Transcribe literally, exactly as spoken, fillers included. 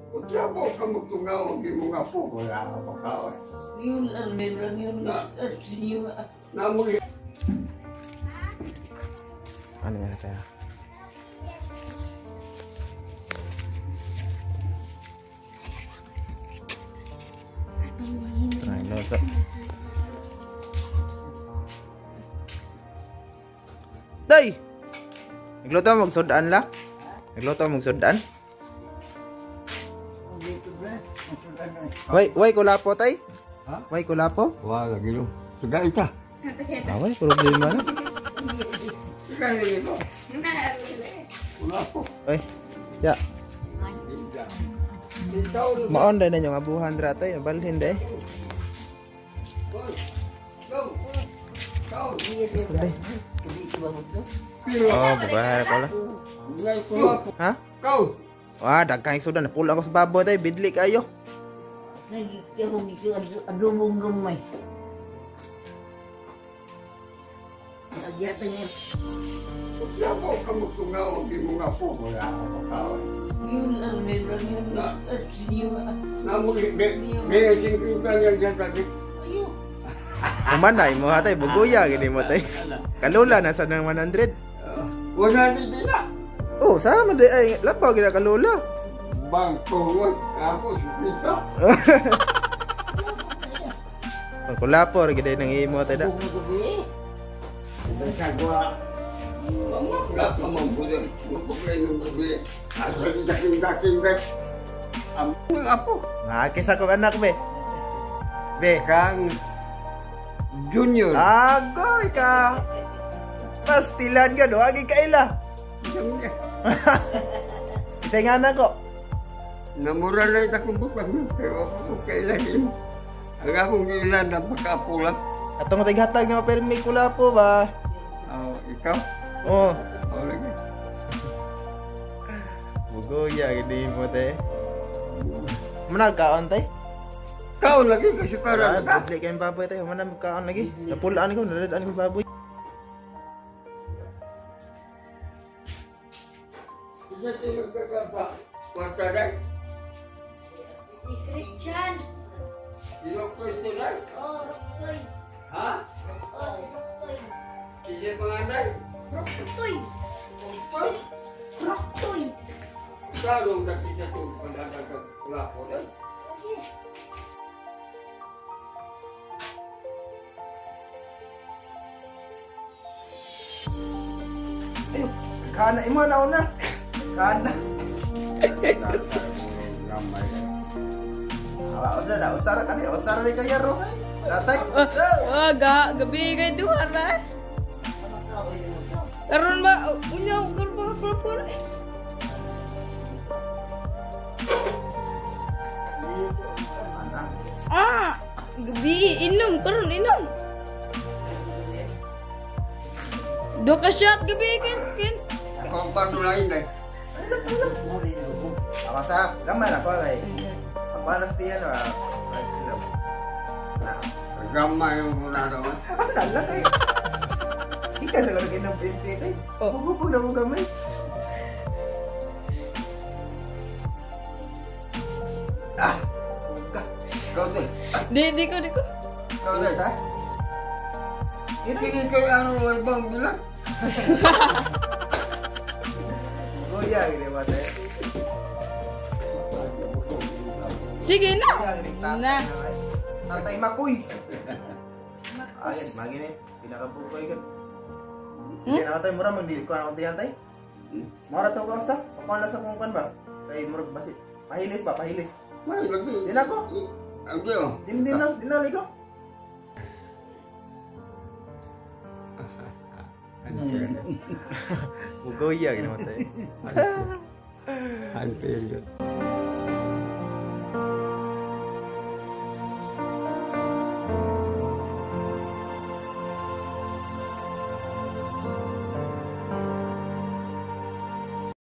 Siapa kamu tunggal di mga po? Wala apa kau. Yun lang, meron yun. Yun. Namun Ano yan kaya? Try no sa. Day! Nagluto mo magsudan la? Nagluto mo magsudan? Wai, wai kulapo tay? Ha? Wai kulapo? wala lagi lo. Sudah ika. Away problema na. Ika lagi ko. Wala po. Oy. Siya, maon dai na yung abuhan dra tay, nabalhin dai. Go. Go. Day. Oh, babahar ko la. Ngay ko po. Ha? Go. Wah, daghang sudan na pulang ko sa baboy tay, bidli kayo. Nagkirong ito, adumong gamay. Nagyata niya. Siapa kamu tunggal di mga po? Wala apa kau. Yun lang, meron yun. Yun. Namun may singpitan yan dyan tadi. Ayun. Umanay mo hatay buguya gini mo tay. Kalula na sa nang one hundred. Wala di na. Oh, sama di ay labaw gina kalula. Bangko ako singpita. Pagkulapor gid nang imo tay da. Sagwa. Mama wala ka mambulan. Mupukay ng gabi. Asal daking-daking bet. Ang apo. Nakis ako anak be. Be, Kang Junior. agoy ka. Pastilan ka do agi kaila. Isa nga na ko. Namura na ito kung bukan. Pero ako kailan. Ang akong ilan na pagkapulang. Atong tighatag nga permi kulapo ba. Oh, ikaw? Oh, Oh, lagi. buguya gini mo tay. Managkaon tay. Kau lagi kasi Para parang ka. bidli kay baboy tay, mana magkaon lagi. Napulaan ko, naladaan ko baboy. Isa tayo magkakapa. Kwarta na. Secret Chan. Ilok ko ito na. Oh, Roktoy. Ha? Oh, si Roktoy. Kili panganay. Roktoy. Utoy. Roktoy. Kalong nakita ito pandadag ka kulapo na. Kasi, Ayun, kana imo na una. Kana. Awa usa da usara kani usara ni kaya ro. Datay. Ah, ga gabi kay duha ra. Karon ba unyaw karon ba propon. Ah, gabi inom karon inom. Do ka shot gabi kin kin. Ako ang pandulain eh. Ako sa gamay na ko kay. Pagbalas tiyan na. Ay, ilam. Na. Gamay yung muna naman. Ano lang kay. Ika sa lagi ng M P kay. Oh. Bubog na mo gamay. Ah, suka. Ikaw din. Di di ko di ko. Ikaw din. Ta. Ito Sige kay ano may bang bilang. goya gini ba tay. Sige na. Goya gini tatay Na. na. Tatay makuy. Ayun, magini. Pinakabukoy kan. Hindi na tayo mura magdili ko na unti tay. Mura to ko sa. Pakuan lang sa kung kan ba. Kay murag basi. Pahilis ba, pahilis. May lagi. Sila ko. Ang diyo. Dim dim na, dinali ko. Bugoya gini mo tay. Ang period.